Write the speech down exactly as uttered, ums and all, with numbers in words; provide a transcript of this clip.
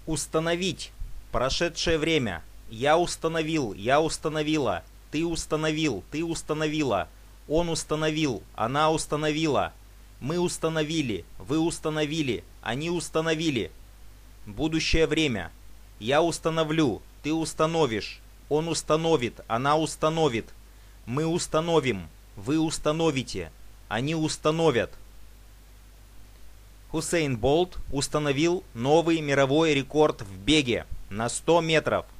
Установить. Прошедшее время. Я установил, я установила. Ты установил, ты установила. Он установил, она установила. Мы установили, вы установили, они установили. Будущее время. Я установлю, ты установишь. Он установит, она установит. Мы установим, вы установите. Они установят. Хусейн Болт установил новый мировой рекорд в беге на сто метров.